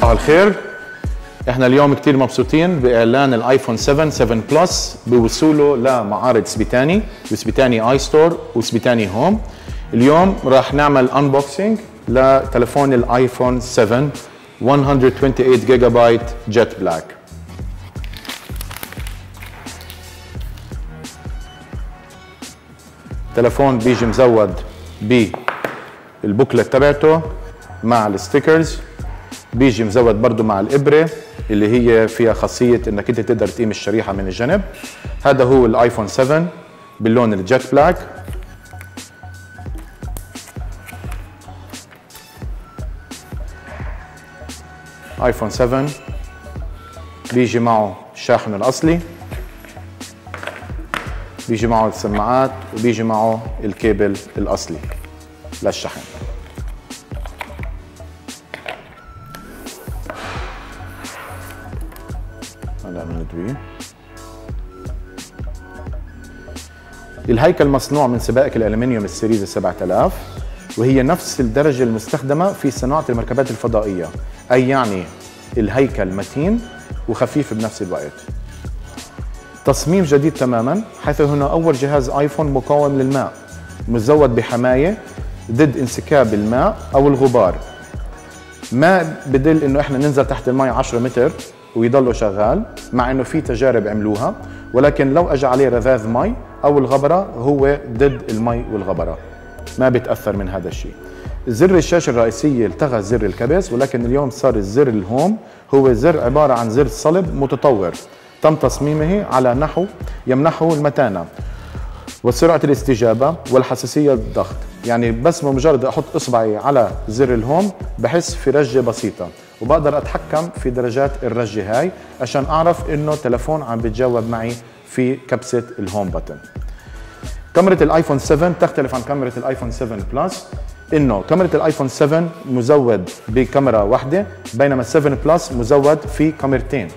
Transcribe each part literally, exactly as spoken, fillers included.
صباح الخير. احنا اليوم كتير مبسوطين باعلان الايفون سبعة سبعة بلس بوصوله لمعارض سبيتاني وسبيتاني اي ستور وسبيتاني هوم. اليوم راح نعمل انبوكسينج لتليفون الايفون سبعة مية وثمانية وعشرين جيجا بايت جيت بلاك. التليفون بيجي مزود بالبوكلت تبعته مع الستيكرز، بيجي مزود برضه مع الابره اللي هي فيها خاصيه انك انت تقدر تقيم الشريحه من الجنب. هذا هو الايفون سبعة باللون الجيت بلاك. ايفون سبعة بيجي معه الشاحن الاصلي، بيجي معه السماعات، وبيجي معه الكيبل الاصلي للشحن. هلا بندوي. الهيكل مصنوع من سبائك الالومنيوم السيريز سبعة آلاف، وهي نفس الدرجه المستخدمه في صناعه المركبات الفضائيه، اي يعني الهيكل متين وخفيف بنفس الوقت. تصميم جديد تماما، حيث هنا اول جهاز ايفون مقاوم للماء، مزود بحمايه ضد انسكاب الماء او الغبار. ما بدل انه احنا ننزل تحت المي عشرة متر ويضله شغال، مع انه في تجارب عملوها، ولكن لو اجى عليه رذاذ مي او الغبره هو ضد المي والغبره، ما بيتاثر من هذا الشيء. زر الشاشه الرئيسيه التغى زر الكبس، ولكن اليوم صار الزر الهوم هو زر عباره عن زر صلب متطور، تم تصميمه على نحو يمنحه المتانه وسرعه الاستجابه والحساسيه للضغط. يعني بس بمجرد احط اصبعي على زر الهوم بحس في رجه بسيطه، وبقدر اتحكم في درجات الرجه هاي عشان اعرف انه تلفون عم بيتجاوب معي في كبسه الهوم بutton. كاميرا الايفون سبعة تختلف عن كاميرا الايفون سبعة بلس، انه كاميرا الايفون سبعة مزود بكاميرا واحده، بينما السبعة بلس مزود في كاميرتين.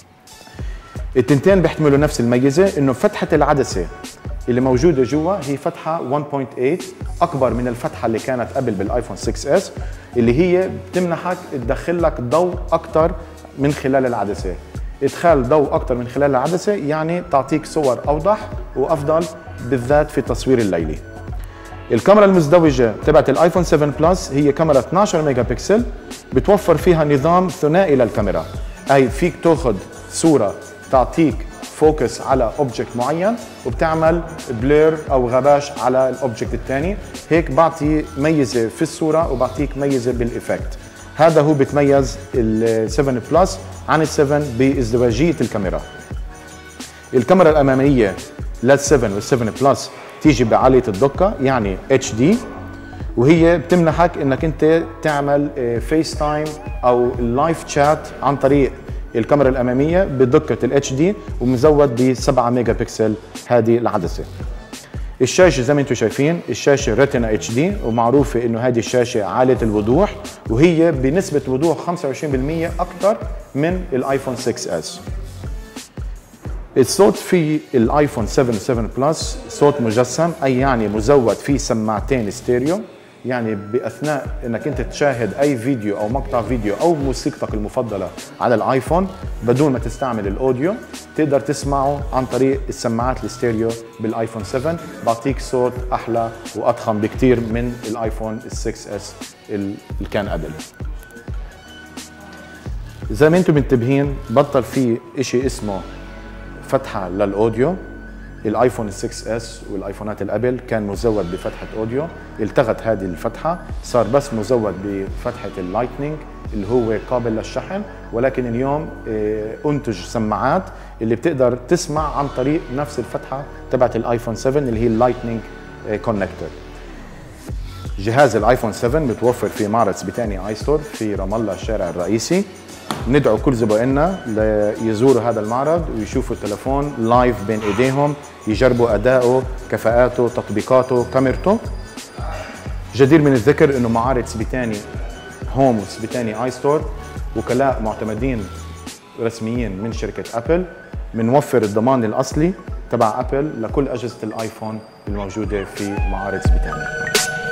التنتين بيحتملوا نفس الميزه، انه فتحه العدسه اللي موجوده جوا هي فتحه واحد فاصلة ثمانية اكبر من الفتحه اللي كانت قبل بالايفون ستة اس، اللي هي بتمنحك تدخل لك ضوء اكثر من خلال العدسه. ادخال ضوء اكثر من خلال العدسه يعني تعطيك صور اوضح وافضل، بالذات في التصوير الليلي. الكاميرا المزدوجه تبعت الايفون سبعة بلس هي كاميرا اثني عشر ميجا بكسل، بتوفر فيها نظام ثنائي للكاميرا، اي فيك تاخذ صوره تعطيك فوكس على اوبجكت معين وبتعمل بلير او غباش على الاوبجكت الثاني، هيك بعطي ميزه في الصوره وبعطيك ميزه بالإفكت. هذا هو بتميز ال سبعة بلس عن ال سبعة بازدواجيه الكاميرا. الكاميرا الاماميه لل سبعة وال سبعة بلس تيجي بعاليه الدقه، يعني اتش دي، وهي بتمنحك انك انت تعمل فيس تايم او اللايف تشات عن طريق الكاميرا الاماميه بدقه الاتش دي، ومزود ب سبعة ميجا بكسل هذه العدسه. الشاشه زي ما انتم شايفين الشاشه ريتنا اتش دي، ومعروفه انه هذه الشاشه عاليه الوضوح، وهي بنسبه وضوح خمسة وعشرين بالمئة اكثر من الايفون ستة اس. الصوت في الايفون سبعة سبعة بلس صوت مجسم، اي يعني مزود فيه سماعتين ستيريو، يعني باثناء انك انت تشاهد اي فيديو او مقطع فيديو او موسيقتك المفضله على الايفون بدون ما تستعمل الاوديو، تقدر تسمعه عن طريق السماعات الستيريو بالايفون سبعة، بعطيك صوت احلى واضخم بكثير من الايفون ستة اس اللي كان قبل. زي ما انتم منتبهين بطل في شيء اسمه فتحه للاوديو. الايفون ستة اس والايفونات اللي قبل كان مزود بفتحه اوديو، التغت هذه الفتحه، صار بس مزود بفتحه اللايتنينج اللي هو قابل للشحن، ولكن اليوم انتج سماعات اللي بتقدر تسمع عن طريق نفس الفتحه تبعت الايفون سبعة اللي هي اللايتنينج كونكتور. جهاز الايفون سبعة متوفر في معرض سبيتاني اي ستور في رام الله الشارع الرئيسي. ندعو كل زبائننا ليزوروا هذا المعرض ويشوفوا التلفون لايف بين ايديهم، يجربوا اداؤه، كفاءاته، تطبيقاته، كاميرته. جدير من الذكر انه معارض سبيتاني هوم وسبيتاني اي ستور وكلاء معتمدين رسميين من شركه ابل، بنوفر الضمان الاصلي تبع ابل لكل اجهزه الايفون الموجوده في معارض سبيتاني.